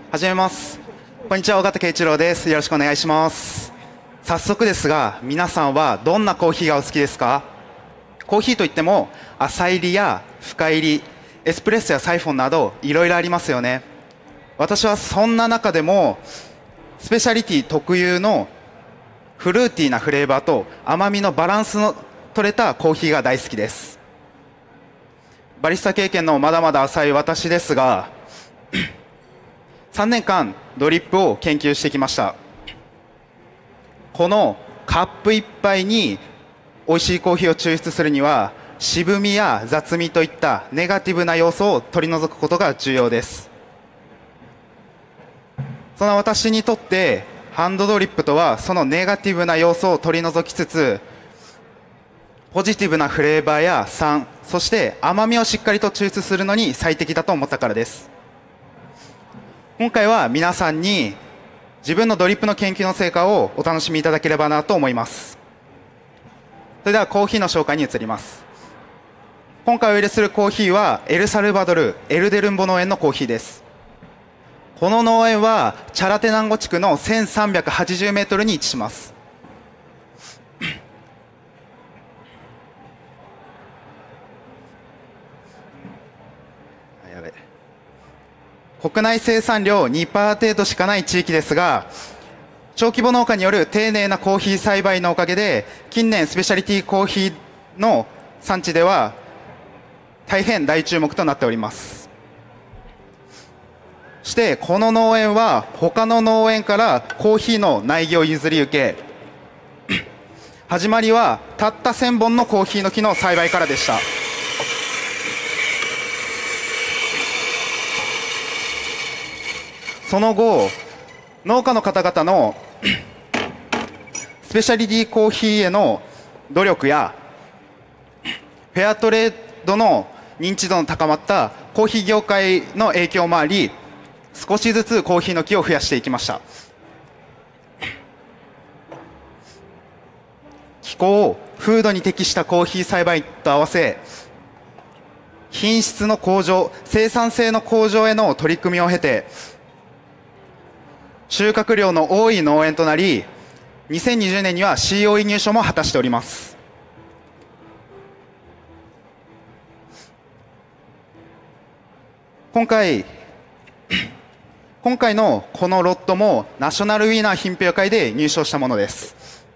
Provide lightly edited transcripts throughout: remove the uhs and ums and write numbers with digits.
始めます。こんにちは、尾形圭一郎です。よろしくお願いします。早速ですが、皆さんはどんなコーヒーがお好きですか？コーヒーといっても、浅入りや深入り、エスプレッソやサイフォンなど、いろいろありますよね。私はそんな中でも、スペシャリティ特有のフルーティーなフレーバーと甘みのバランスの取れたコーヒーが大好きです。バリスタ経験のまだまだ浅い私ですが、3年間ドリップを研究してきました。このカップ一杯に美味しいコーヒーを抽出するには、渋みや雑味といったネガティブな要素を取り除くことが重要です。その私にとってハンドドリップとは、そのネガティブな要素を取り除きつつ、ポジティブなフレーバーや酸、そして甘みをしっかりと抽出するのに最適だと思ったからです。今回は皆さんに自分のドリップの研究の成果をお楽しみいただければなと思います。それではコーヒーの紹介に移ります。今回お入れするコーヒーはエルサルバドルエルデルンボ農園のコーヒーです。この農園はチャラテナンゴ地区の1380メートルに位置します。国内生産量 2% 程度しかない地域ですが、小規模農家による丁寧なコーヒー栽培のおかげで、近年スペシャリティコーヒーの産地では大変大注目となっております。そしてこの農園は他の農園からコーヒーの苗木を譲り受け、始まりはたった1000本のコーヒーの木の栽培からでした。その後、農家の方々のスペシャリティコーヒーへの努力やフェアトレードの認知度の高まったコーヒー業界の影響もあり、少しずつコーヒーの木を増やしていきました。気候、風土に適したコーヒー栽培と合わせ、品質の向上、生産性の向上への取り組みを経て、収穫量の多い農園となり、2020年には COE 入賞も果たしております。今回のこのロットもナショナルウィナー品評会で入賞したものです。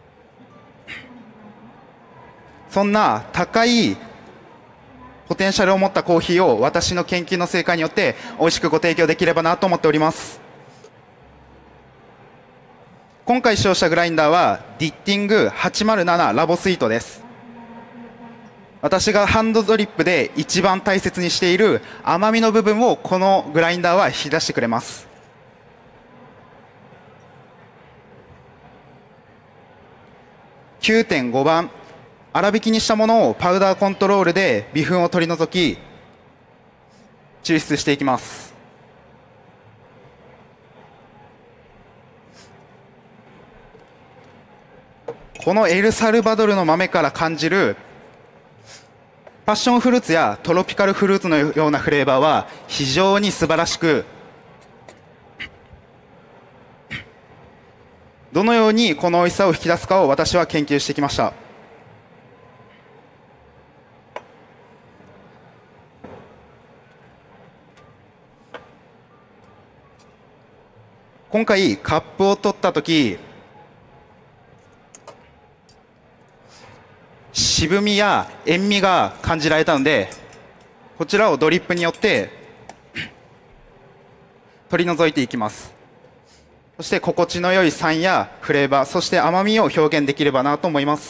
そんな高いポテンシャルを持ったコーヒーを私の研究の成果によって美味しくご提供できればなと思っております。今回使用したグラインダーはディッティング807ラボスイートです。私がハンドドリップで一番大切にしている甘みの部分をこのグラインダーは引き出してくれます。9.5 番、粗挽きにしたものをパウダーコントロールで微粉を取り除き抽出していきます。このエルサルバドルの豆から感じるパッションフルーツやトロピカルフルーツのようなフレーバーは非常に素晴らしく、どのようにこの美味しさを引き出すかを私は研究してきました。今回カップを取ったとき、渋みや塩味が感じられたので、こちらをドリップによって取り除いていきます。そして心地の良い酸やフレーバー、そして甘みを表現できればなと思います。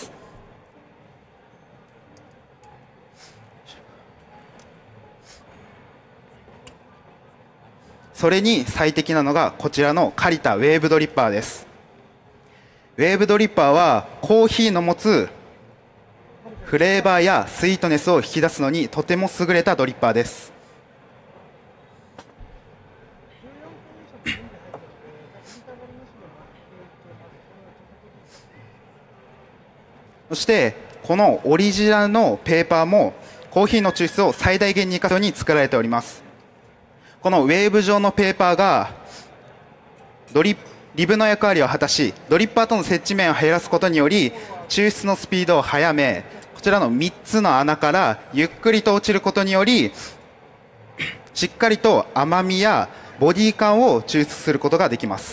それに最適なのがこちらのカリタウェーブドリッパーです。ウェーブドリッパーはコーヒーの持つフレーバーやスイートネスを引き出すのにとても優れたドリッパーです。そしてこのオリジナルのペーパーもコーヒーの抽出を最大限に生かすように作られております。このウェーブ状のペーパーがドリリブの役割を果たし、ドリッパーとの接地面を減らすことにより抽出のスピードを速め、こちらの3つの穴からゆっくりと落ちることによりしっかりと甘みやボディ感を抽出することができます。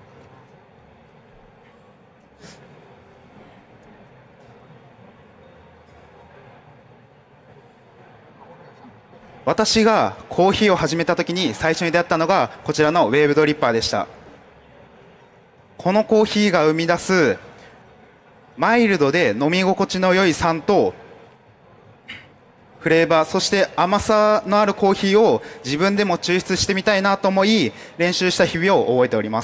私がコーヒーを始めた時に最初に出会ったのがこちらのウェーブドリッパーでした。このコーヒーが生み出すマイルドで飲み心地の良い酸とフレーバー、そして甘さのあるコーヒーを自分でも抽出してみたいなと思い練習した日々を覚えております。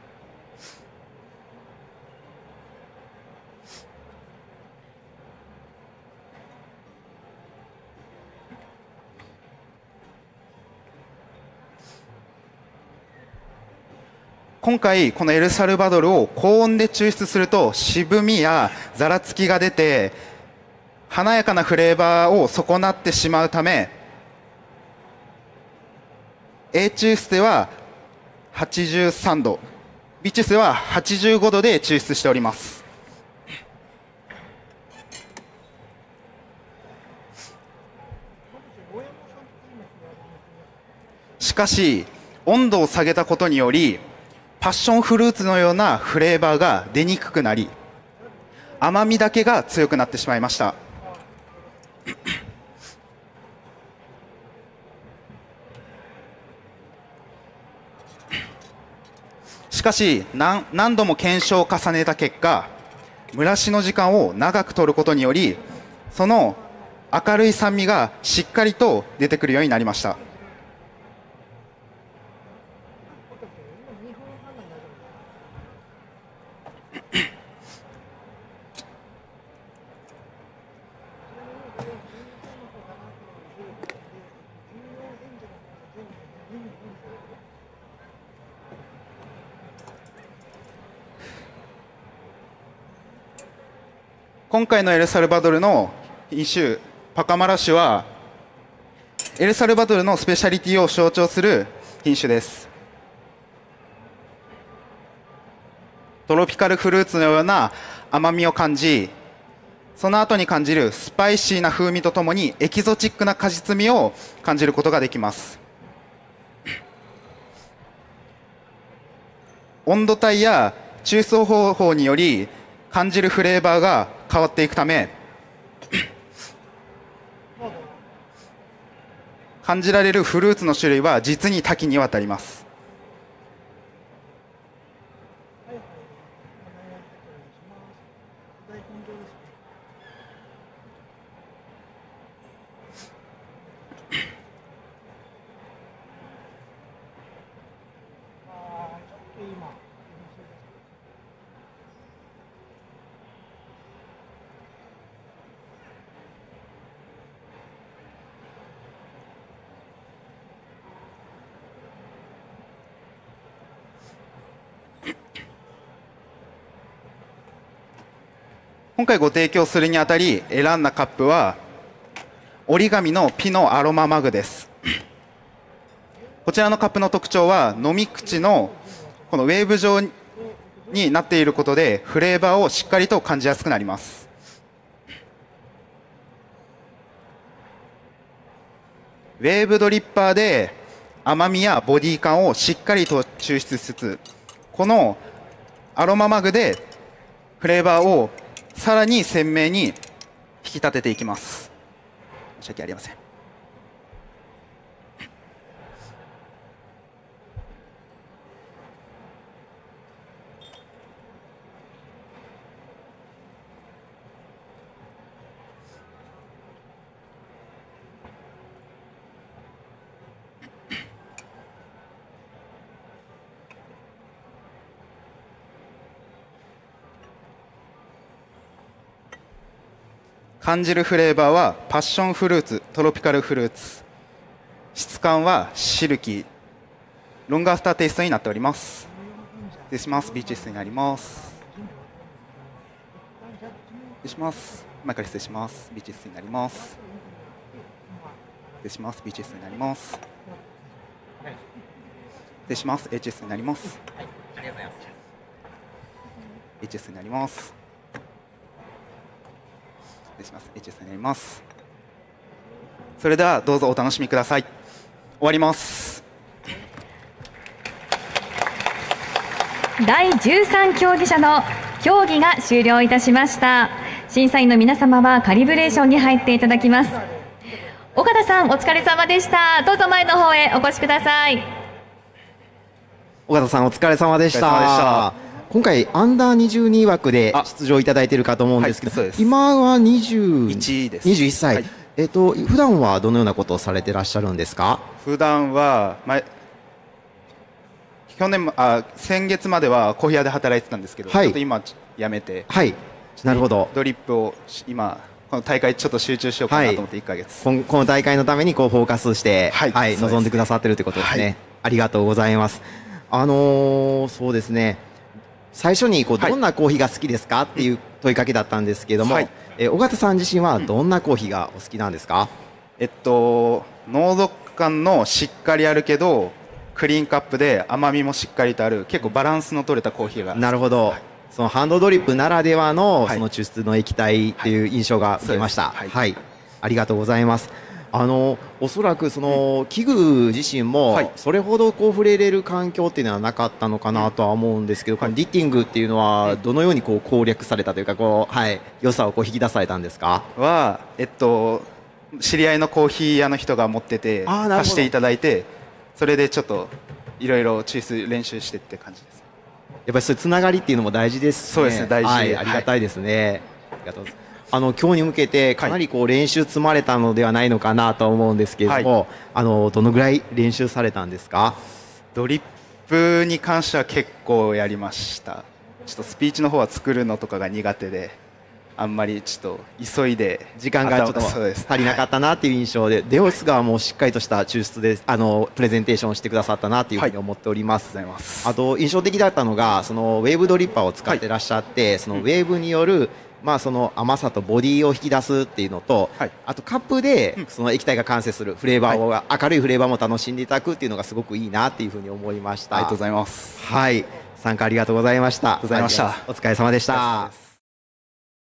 今回このエルサルバドルを高温で抽出すると渋みやざらつきが出て華やかなフレーバーを損なってしまうため、 A 抽出では83度、 B 抽出では85度で抽出しております。しかし温度を下げたことによりパッションフルーツのようなフレーバーが出にくくなり甘みだけが強くなってしまいました。しかし何度も検証を重ねた結果、蒸らしの時間を長く取ることによりその明るい酸味がしっかりと出てくるようになりました。今回のエルサルバドルの品種パカマラ種はエルサルバドルのスペシャリティを象徴する品種です。トロピカルフルーツのような甘みを感じ、その後に感じるスパイシーな風味とともにエキゾチックな果実味を感じることができます。温度帯や抽出方法により感じるフレーバーが変わっていくため感じられるフルーツの種類は実に多岐にわたります。今回ご提供するにあたり選んだカップは折り紙のピノアロママグです。こちらのカップの特徴は飲み口のこのウェーブ状になっていることでフレーバーをしっかりと感じやすくなります。ウェーブドリッパーで甘みやボディ感をしっかりと抽出しつつ、このアロママグでフレーバーをさらに鮮明に引き立てていきます。申し訳ありません。感じるフレーバーはパッションフルーツ、トロピカルフルーツ、質感はシルキー、ロングアフターテイストになっております。失礼します。ビーチ室になります。失礼します。前から失礼します。ビーチ室になります。失礼します。ビーチ室になります。 礼します。HS になります。 はい、ありがとうございます。 HS になります。失礼します。HS になります。それではどうぞお楽しみください。終わります。 第13競技者の競技が終了いたしました。審査員の皆様はカリブレーションに入っていただきます。岡田さん、お疲れ様でした。どうぞ前の方へお越しください。 岡田さん、お疲れ様でした。今回アンダー22枠で出場いただいているかと思うんですけど、今は 21です。 21歳。普段はどのようなことをされてらっしゃるんですか？ 普段は先月まではコーヒー屋で働いてたんですけど、ちょっと今辞めて、 なるほど。 ドリップを今この大会ちょっと集中しようかなと思って1ヶ月、 この大会のためにこうフォーカスして、臨んでくださってるということですね。ありがとうございます。そうですね。最初にどんなコーヒーが好きですかっていう問いかけだったんですけれども、尾形さん自身はどんなコーヒーがお好きなんですか？ 濃度感のしっかりあるけどクリーンカップで甘みもしっかりとある結構バランスの取れたコーヒーが。 なるほど。そのハンドドリップならではのその抽出の液体っていう印象が受けました。ありがとうございます。おそらくその器具自身もそれほど触れれる環境っていうのはなかったのかなとは思うんですけど、このディッティングっていうのはどのように攻略されたというか良さを引き出されたんですか？ 知り合いのコーヒー屋の人が持ってて貸していただいて、それでちょっといろいろ抽出練習してって感じです。 やっぱりそういうつながりっていうのも大事ですね。 そうですね、大事。 ありがたいですね。ありがとうございます。今日に向けてかなり練習積まれたのではないのかなと思うんですけれども、どのぐらい練習されたんですか？ ドリップに関しては結構やりました。ちょっとスピーチの方は作るのとかが苦手で、あんまりちょっと急いで時間がちょっと足りなかったなっていう印象で、デオスがもうしっかりとした抽出でプレゼンテーションをしてくださったなというふうに思っております。あと印象的だったのがそのウェーブドリッパーを使ってらっしゃって、そのウェーブによるその甘さとボディを引き出すっていうのと、あとカップでその液体が完成するフレーバーを、明るいフレーバーも楽しんでいただくっていうのがすごくいいなっていうふうに思いました。 ありがとうございます。 参加ありがとうございました。 ありがとうございました。 お疲れ様でした。